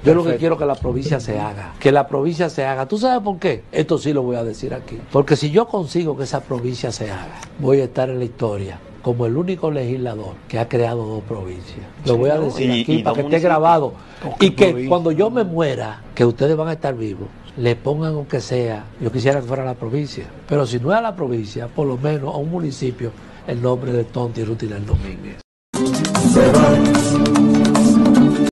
Yo lo que quiero es que la provincia se haga, que la provincia se haga. ¿Tú sabes por qué? Esto sí lo voy a decir aquí. Porque si yo consigo que esa provincia se haga, voy a estar en la historia como el único legislador que ha creado 2 provincias. Lo voy a decir aquí para que esté grabado. Y que cuando yo me muera, que ustedes van a estar vivos, le pongan aunque sea, yo quisiera que fuera la provincia, pero si no es a la provincia, por lo menos a un municipio, el nombre de Tonti Rutilel Domínguez.